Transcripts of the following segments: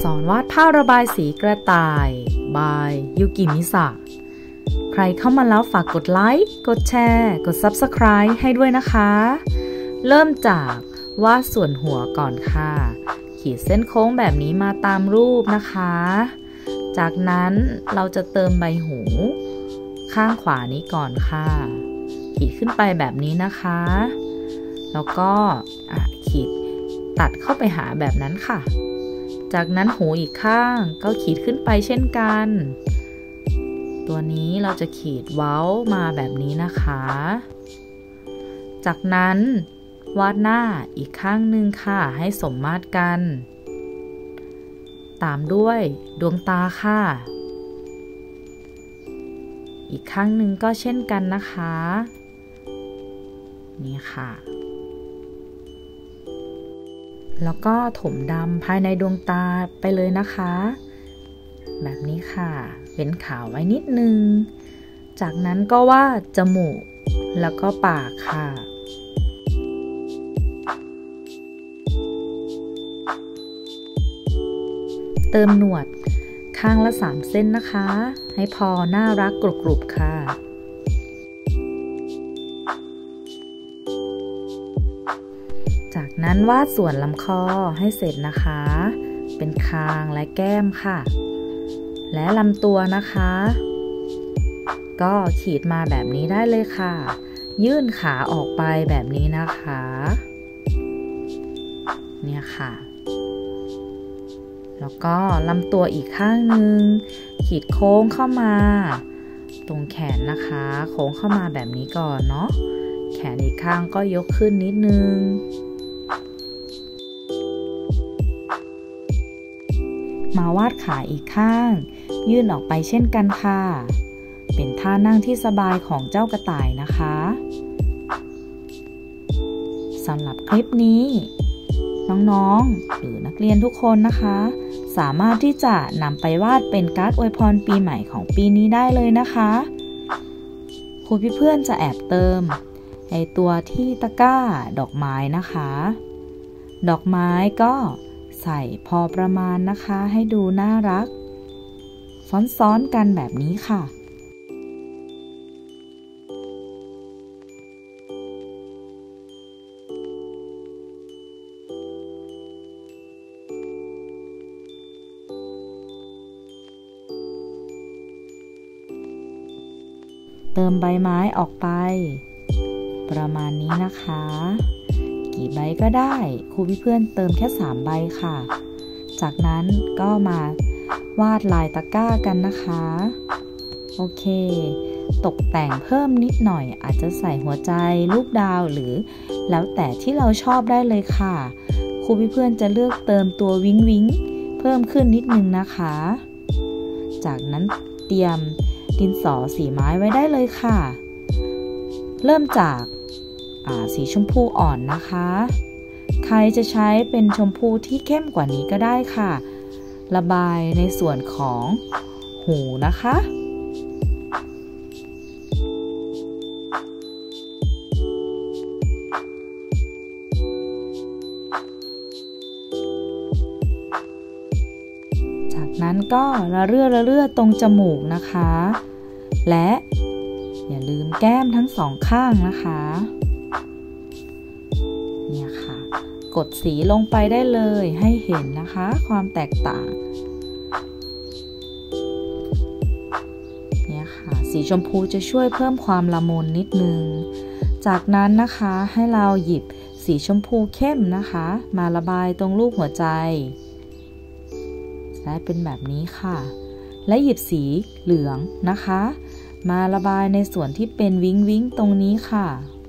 สอนวาดภาพระบายสีกระต่ายบายยูกิมิสะใครเข้ามาแล้วฝากกดไลค์กดแชร์กด Subscribe ให้ด้วยนะคะเริ่มจากวาดส่วนหัวก่อนค่ะขีดเส้นโค้งแบบนี้มาตามรูปนะคะจากนั้นเราจะเติมใบหูข้างขวานี้ก่อนค่ะขีดขึ้นไปแบบนี้นะคะแล้วก็ขีดตัดเข้าไปหาแบบนั้นค่ะจากนั้นหูอีกข้างก็ขีดขึ้นไปเช่นกันตัวนี้เราจะขีดเว้ามาแบบนี้นะคะจากนั้นวาดหน้าอีกข้างหนึ่งค่ะให้สมมาตรกันตามด้วยดวงตาค่ะอีกข้างหนึ่งก็เช่นกันนะคะนี่ค่ะแล้วก็ถมดำภายในดวงตาไปเลยนะคะแบบนี้ค่ะเว้นขาวไว้นิดนึงจากนั้นก็วาดจมูกแล้วก็ปากค่ะเติมหนวดข้างละ3เส้นนะคะให้พอน่ารักกรุบๆค่ะจากนั้นวาดส่วนลำคอให้เสร็จนะคะเป็นคางและแก้มค่ะและลำตัวนะคะก็ขีดมาแบบนี้ได้เลยค่ะยื่นขาออกไปแบบนี้นะคะเนี่ยค่ะแล้วก็ลำตัวอีกข้างหนึ่งขีดโค้งเข้ามาตรงแขนนะคะโค้งเข้ามาแบบนี้ก่อนเนาะแขนอีกข้างก็ยกขึ้นนิดนึงมาวาดขาอีกข้างยื่นออกไปเช่นกันค่ะเป็นท่านั่งที่สบายของเจ้ากระต่ายนะคะสำหรับคลิปนี้น้องๆหรือนักเรียนทุกคนนะคะสามารถที่จะนำไปวาดเป็นการ์ดอวยพรปีใหม่ของปีนี้ได้เลยนะคะครูเพื่อนจะแอบเติมไอตัวที่ตะกร้าดอกไม้นะคะดอกไม้ก็ใส่พอประมาณนะคะให้ดูน่ารักซ้อนๆกันแบบนี้ค่ะเติมใบไม้ออกไปประมาณนี้นะคะกี่ใบก็ได้ครูเพื่อนเติมแค่3ใบค่ะจากนั้นก็มาวาดลายตะกร้ากันนะคะโอเคตกแต่งเพิ่มนิดหน่อยอาจจะใส่หัวใจรูปดาวหรือแล้วแต่ที่เราชอบได้เลยค่ะครูเพื่อนจะเลือกเติมตัววิ้งวิ้งเพิ่มขึ้นนิดนึงนะคะจากนั้นเตรียมดินสอสีไม้ไว้ได้เลยค่ะเริ่มจากสีชมพูอ่อนนะคะใครจะใช้เป็นชมพูที่เข้มกว่านี้ก็ได้ค่ะระบายในส่วนของหูนะคะจากนั้นก็ระเรื่อตรงจมูกนะคะและอย่าลืมแก้มทั้ง2ข้างนะคะเนี่ยค่ะกดสีลงไปได้เลยให้เห็นนะคะความแตกต่างเนี่ยค่ะสีชมพูจะช่วยเพิ่มความละมุนนิดนึงจากนั้นนะคะให้เราหยิบสีชมพูเข้มนะคะมาระบายตรงรูปหัวใจได้เป็นแบบนี้ค่ะและหยิบสีเหลืองนะคะมาระบายในส่วนที่เป็นวิ้งวิ้งตรงนี้ค่ะ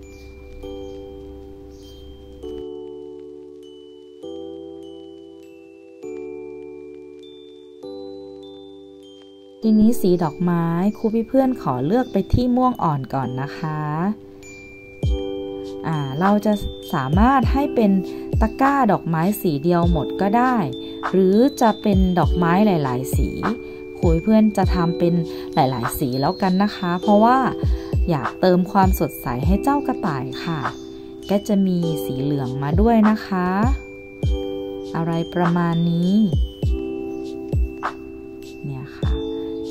ทีนี้สีดอกไม้ครูเพื่อนขอเลือกไปที่ม่วงอ่อนก่อนนะคะเราจะสามารถให้เป็นตะกร้าดอกไม้สีเดียวหมดก็ได้หรือจะเป็นดอกไม้หลายๆสีครูเพื่อนจะทำเป็นหลายๆสีแล้วกันนะคะเพราะว่าอยากเติมความสดใสให้เจ้ากระต่ายค่ะก็จะมีสีเหลืองมาด้วยนะคะอะไรประมาณนี้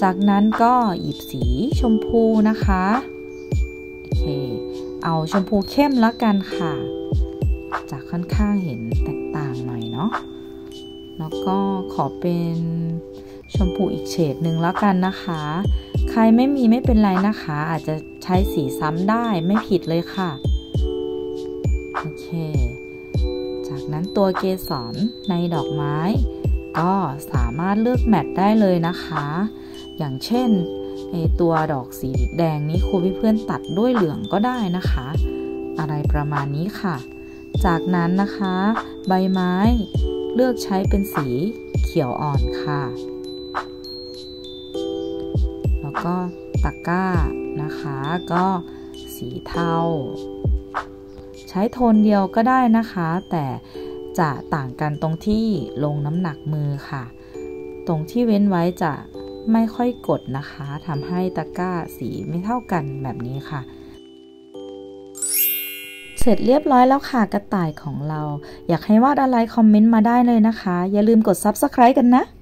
จากนั้นก็หยิบสีชมพูนะคะโอเคเอาชมพูเข้มแล้วกันค่ะจากค่อนข้างเห็นแตกต่างหน่อยเนาะแล้วก็ขอเป็นชมพูอีกเฉดหนึ่งแล้วกันนะคะใครไม่มีไม่เป็นไรนะคะอาจจะใช้สีซ้ำได้ไม่ผิดเลยค่ะโอเคจากนั้นตัวเกสรในดอกไม้ก็สามารถเลือกแมทได้เลยนะคะอย่างเช่นตัวดอกสีแดงนี้ครูเพื่อนตัดด้วยเหลืองก็ได้นะคะอะไรประมาณนี้ค่ะจากนั้นนะคะใบไม้เลือกใช้เป็นสีเขียวอ่อนค่ะแล้วก็ตะกร้านะคะก็สีเทาใช้โทนเดียวก็ได้นะคะแต่จะต่างกันตรงที่ลงน้ำหนักมือค่ะตรงที่เว้นไว้จะไม่ค่อยกดนะคะทำให้ตะกร้าสีไม่เท่ากันแบบนี้ค่ะเสร็จเรียบร้อยแล้วค่ะกระต่ายของเราอยากให้วาดอะไรคอมเมนต์มาได้เลยนะคะอย่าลืมกด Subscribe กันนะ